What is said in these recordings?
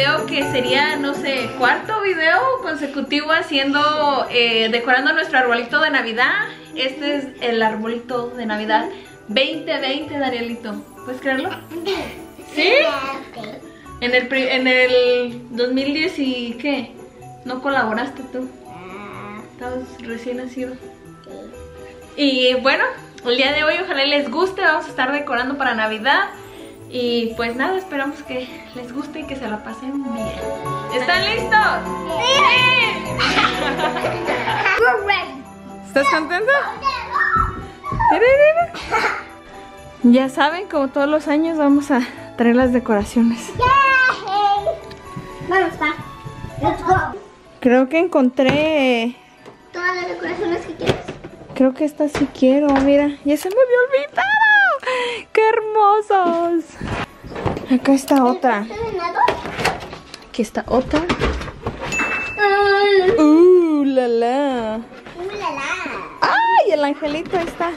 video que sería, no sé, cuarto video consecutivo haciendo, decorando nuestro arbolito de Navidad. Este es el arbolito de Navidad 2020, Danielito. ¿Puedes creerlo? ¿Sí? En el 2010 y ¿qué? ¿No colaboraste tú? Estabas recién nacido. Y bueno, el día de hoy ojalá les guste. Vamos a estar decorando para Navidad. Y pues nada, esperamos que les guste y que se la pasen bien. ¿Están listos? ¡Sí! ¿Estás contento? Ya saben, como todos los años vamos a traer las decoraciones. Vamos, pa. Let's go. Creo que encontré... Todas las decoraciones que quieras. Creo que esta sí quiero, mira. Ya se me había olvidado. ¡Qué hermosos! Acá está otra. Aquí está otra. La la. ¡Ay! El angelito está.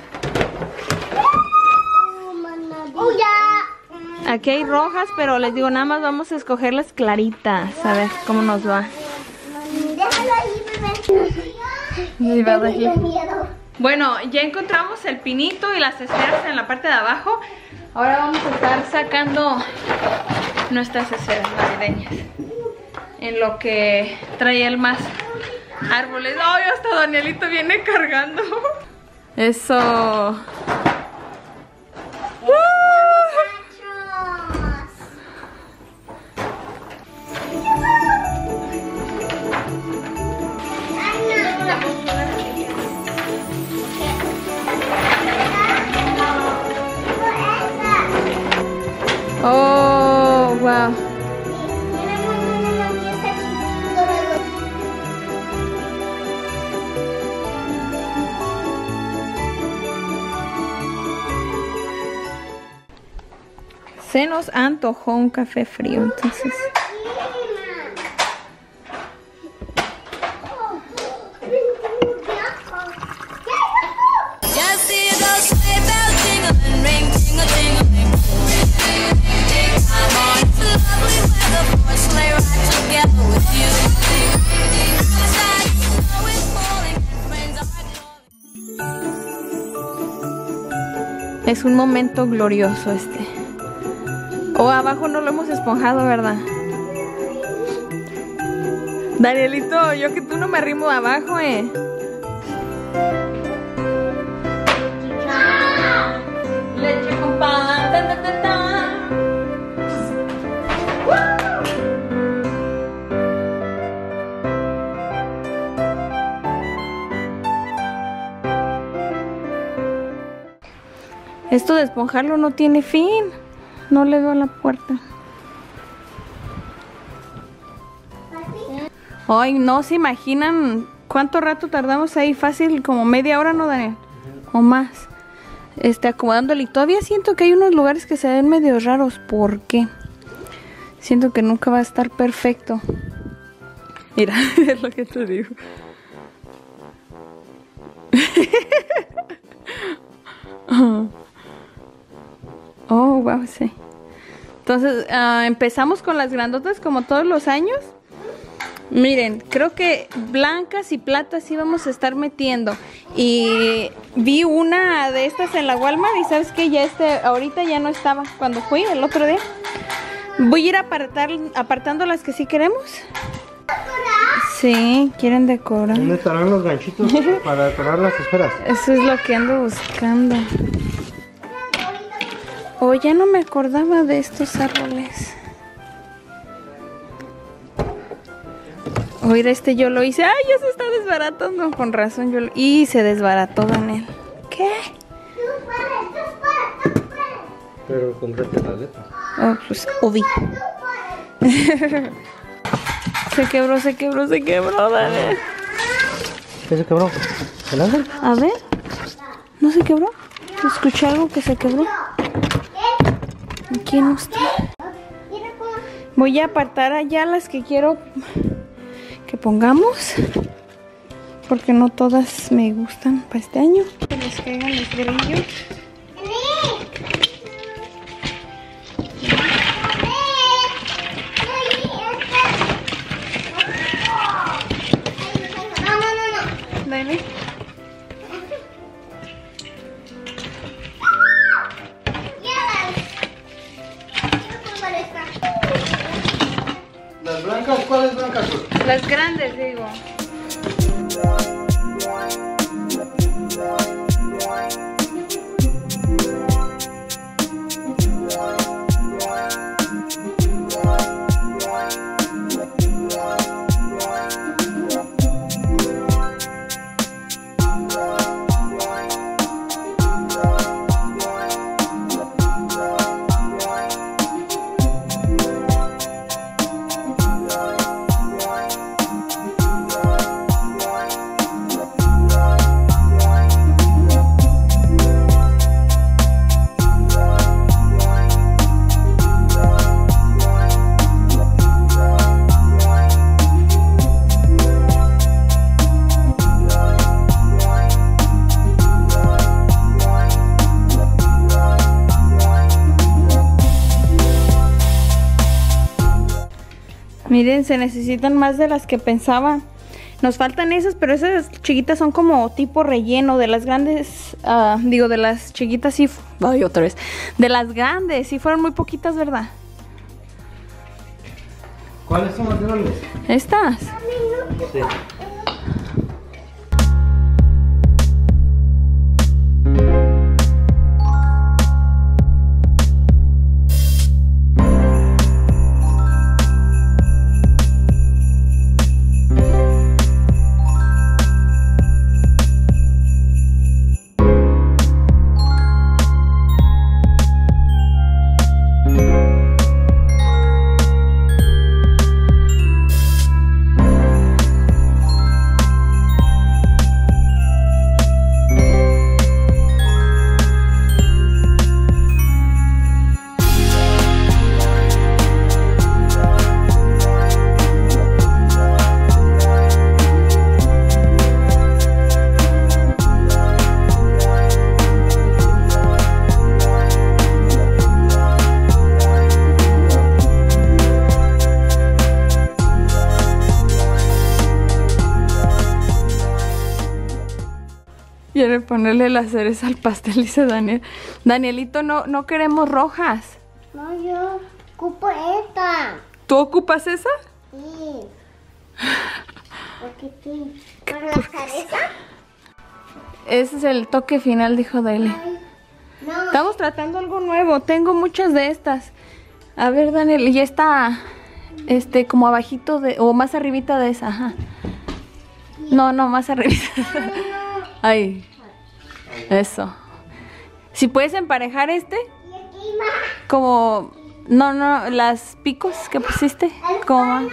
Oh, ya. Aquí hay rojas, pero les digo, nada más vamos a escoger las claritas. A ver cómo nos va. Déjalo ahí, bebé. Bueno, ya encontramos el pinito y las esferas en la parte de abajo. Ahora vamos a estar sacando nuestras esferas navideñas. En lo que trae el más árboles. ¡Ay! Hasta Danielito viene cargando. Eso. Oh, wow. Se nos antojó un café frío, entonces. Es un momento glorioso este. Oh, abajo no lo hemos esponjado, ¿verdad? Danielito, yo que tú no me arrimo abajo, Leche con pan, ta, ta, ta, ta. Esto de esponjarlo no tiene fin. No le veo la puerta. Ay, no se imaginan cuánto rato tardamos ahí. Fácil, como media hora, ¿no, Daniel? O más. Acomodándole. Y todavía siento que hay unos lugares que se ven medio raros. ¿Por qué? Siento que nunca va a estar perfecto. Mira, es lo que te digo. Oh, wow, sí. Entonces, empezamos con las grandotas como todos los años. Miren, creo que blancas y platas sí vamos a estar metiendo. Y vi una de estas en la Walmart y sabes que ya ahorita ya no estaba cuando fui el otro día. Voy a ir apartando las que sí queremos. Sí, quieren decorar. ¿Dónde estarán los ganchitos para decorar las esferas? Eso es lo que ando buscando. Oh, ya no me acordaba de estos árboles. Oiga, yo lo hice. ¡Ay, ya se está desbaratando! Con razón yo lo... Y se desbarató, Daniel. ¿Qué? Pero cómprate la letra. Oh, pues, obvio. Se quebró, Daniel. ¿Qué se quebró? ¿El ángel? A ver. ¿No se quebró? Escuché algo que se quebró. Aquí no está. Voy a apartar allá las que quiero que pongamos, porque no todas me gustan para este año. Que les caigan los brillos. Las grandes, digo. Miren, se necesitan más de las que pensaba. Nos faltan esas, pero esas chiquitas son como tipo relleno. De las grandes, digo, de las chiquitas sí. Ay, otra vez. De las grandes sí fueron muy poquitas, ¿verdad? ¿Cuáles son las grandes? ¿Estas? Sí. Quiere ponerle la cereza al pastel, dice Daniel. Danielito, no queremos rojas. No, yo ocupo esta. ¿Tú ocupas esa? Sí. Porque sí. ¿Por la cereza? Ese es el toque final, dijo Dele. No. Estamos tratando algo nuevo. Tengo muchas de estas. A ver, Daniel, y está como abajito de, o más arribita de esa, ajá. No, más arribita. Ay, eso. Si puedes emparejar como, no, las picos que pusiste, como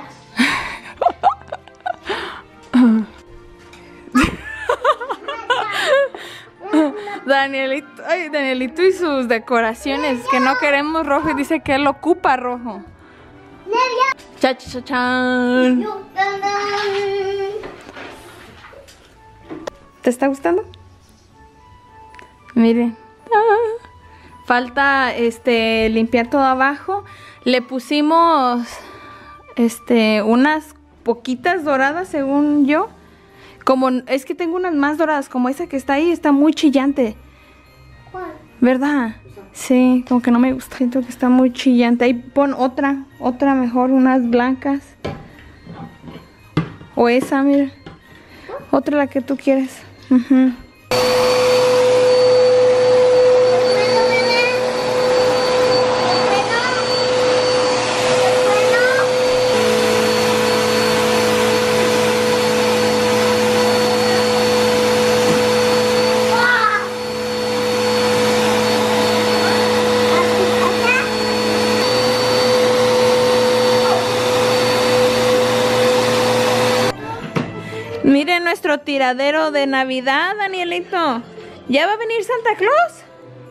Danielito y sus decoraciones, que no queremos rojo y dice que él ocupa rojo. Cha-cha-chan. ¿Te está gustando? Miren. Falta limpiar todo abajo. Le pusimos unas poquitas doradas, según yo. Como es que tengo unas más doradas, como esa que está ahí, está muy chillante. ¿Cuál? ¿Verdad? Sí, como que no me gusta. Siento que está muy chillante. Ahí pon otra mejor, unas blancas. O esa, mira. Otra, la que tú quieres. Miren nuestro tiradero de Navidad, Danielito. ¿Ya va a venir Santa Claus?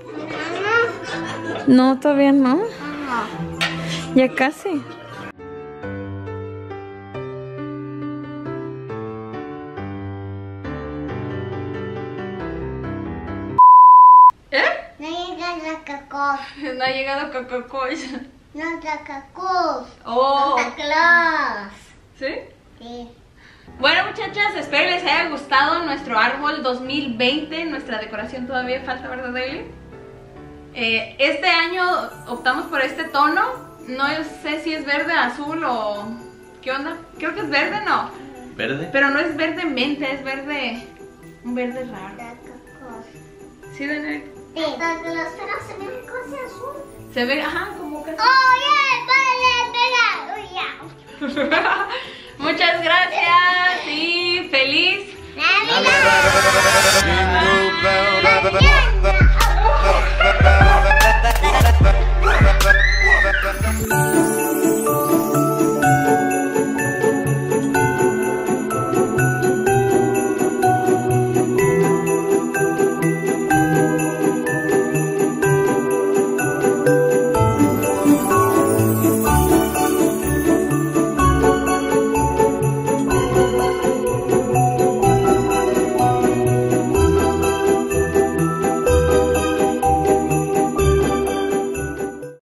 No, todavía no. Ya casi. No llega la cacos. No ha llegado Coca-Cola. No la cacos. Oh. Santa Claus. ¿Sí? Sí. Bueno, muchachas, espero les haya gustado nuestro árbol 2020. Nuestra decoración todavía falta, ¿verdad, Daily? Este año optamos por este tono. No sé si es verde, azul o ¿Qué onda? Creo que es verde, ¿no? ¿Verde? Pero no es verde mente, es verde... Un verde raro. ¿Sí, Daniel? Hasta que las peras se ven casi azul. Se ve, ajá, como que... Oye, vale, Muchas gracias y feliz Navidad.